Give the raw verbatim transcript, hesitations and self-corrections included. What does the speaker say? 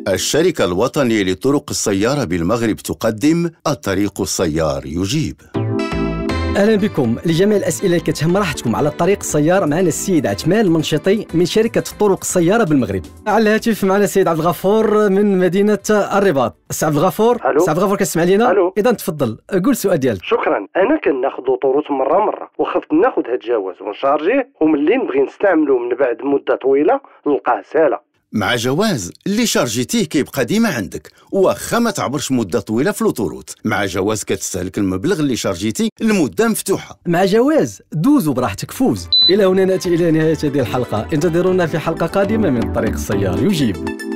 الشركة الوطنية لطرق السيارة بالمغرب تقدم الطريق السيار يجيب. اهلا بكم. لجميع الاسئله اللي كتهم راحتكم على الطريق السيار معنا السيد عثمان المنشطي من شركه طرق السياره بالمغرب. على الهاتف معنا السيد عبد الغفور من مدينه الرباط. السي عبد الغفور، السي عبد الغفور كتسمع لينا؟ اذا تفضل قول السؤال ديالك. شكرا. انا كناخذ طروط مره مره وخفت ناخذ هاد الجواز ونشارجيه، وملي نبغي نستعملو من بعد مده طويله نلقاه ساهله. مع جواز اللي شارجيتيه كيبقى ديما عندك واخا ما تعبرش مده طويله في لوطوروت. مع جواز كتستهلك المبلغ اللي شارجيتي المده مفتوحه. مع جواز دوز وبراحتك فوز. الى هنا ناتي الى نهايه هذه الحلقه، انتظرونا في حلقه قادمه من طريق السيار يجيب.